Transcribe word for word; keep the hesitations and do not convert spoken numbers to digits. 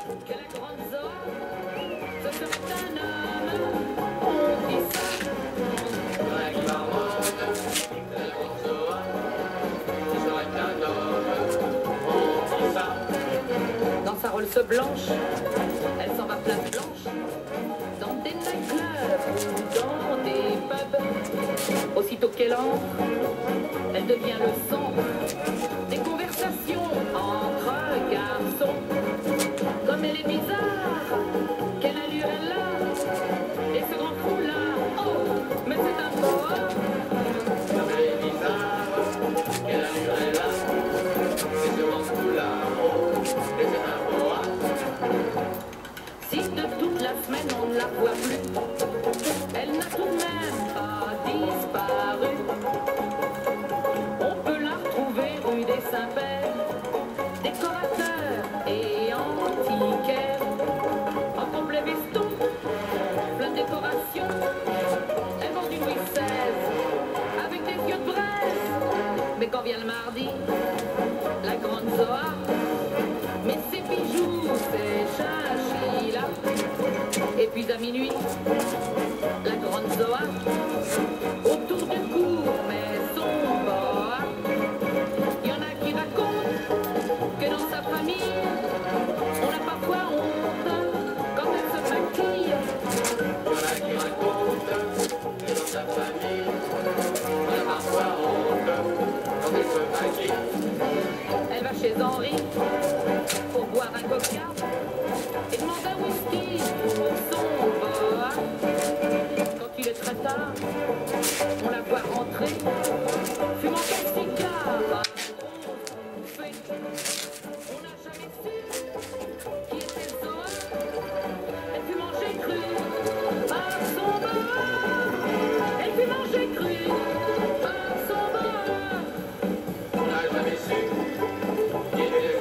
que la grande Zoa, ce serait un homme. On dit ça. Ouais, qui marmonne, que la grande Zoa, ce serait un homme. On dit ça. Dans sa Rolls blanche, elle s'en va place blanche, dans des nightclubs ou dans des pubs. Aussitôt qu'elle entre, elle devient le centre des conversations entre garçons. Comme elle est bizarre, quelle allure elle a, et ce grand fou là, oh, mais c'est un boa. Comme elle est bizarre, quelle allure elle a, et ce grand fou là, oh, mais c'est un boa. Si de toute la semaine on ne la voit plus, elle n'a tout de même pas disparu. On peut la retrouver rue des Saints-Pères, décorateur et antiquaire, en complet veston, plein de décoration. Elle vend du Louis seize, avec des yeux de braise. Mais quand vient le mardi, la grande Zoa, mais ses bijoux, ses chinchillas. Et puis à minuit, la grande Zoa, autour du cou, mais son boa. Il y en a qui racontent que dans sa famille, on a parfois honte quand elle se maquille. Il y en a qui racontent que dans sa famille, on a parfois honte quand elle se maquille. Elle va chez Henri pour boire un coca et demande un whisky pour son boa. Quand il est très tard, on la voit rentrer, fumant un cigare, un gros bouffé. On n'a jamais su qui était Zoa. Elle fut mangée crue par son boa. Elle fut mangée crue par son boa. On n'a jamais su qui était